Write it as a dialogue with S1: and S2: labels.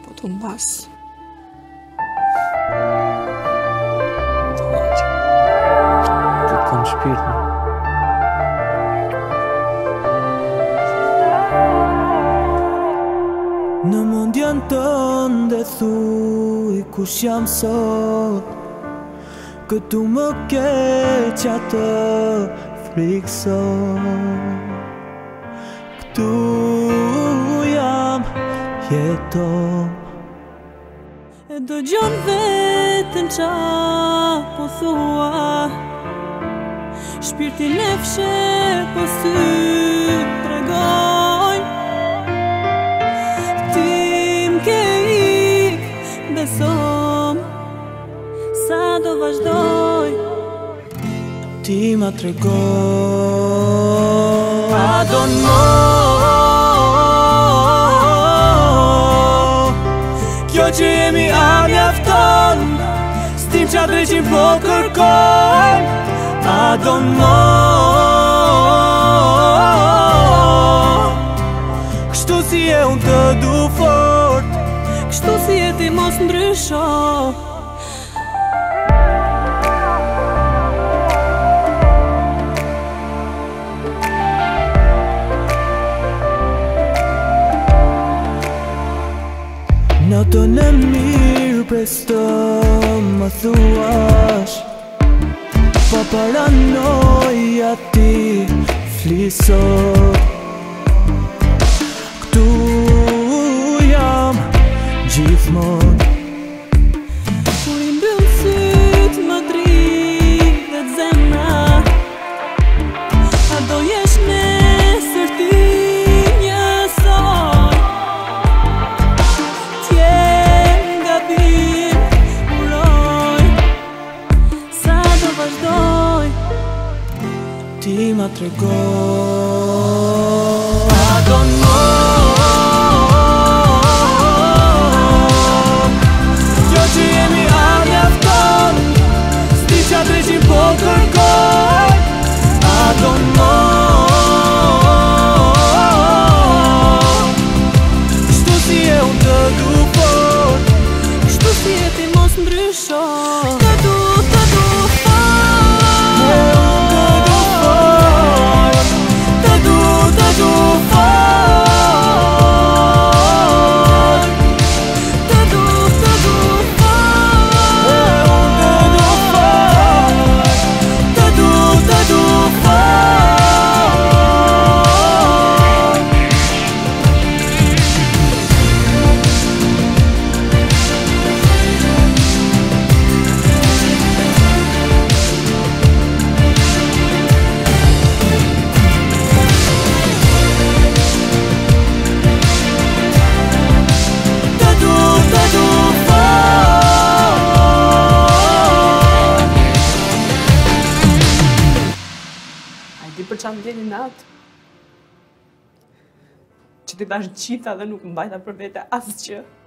S1: po të mbas.
S2: Të kam shpirtin. Në mendjen tënde thuj kush jam sot, këtu më keq atë frikson. Këtu jam, jeton.
S3: E dëgjon vetën qa po thua, shpirtin e fshet po sy tregoj. Tim ke ik, besom, sa do vazhdoj.
S2: Ti ma tregoj, I don't know. Kjo që jemi a mjafton, s'tim qa dreqin po kërkoj. I don't know. Kështu si e unë të du fort,
S3: Kështu si e ti mos ndrysho.
S2: Natën e mirë presto më thuash, pa paranoja ti flisot. Këtu jam gjithmon.
S3: Kur i mbyll syt më dritet zemra, a do jesh nesër ti njësoj. T'jem gabim, uroj, sa do vazhdoj.
S2: Ti ma tregoj, I don't know. Kjo që jemi a mjafton, s'ti qa dreqin po kërkoj. I don't know. Kështu si e unë të du fort,
S3: Kështu si e ti mos ndrysho. Të du fort,
S2: e unë të du fort. Të du fort.
S3: të du fort.
S2: E unë të du fort. Të du fort. Të du fort.
S1: A di për çam vjen natë? Që ti dash gjitha dhe nuk mbajta për vete asgjë.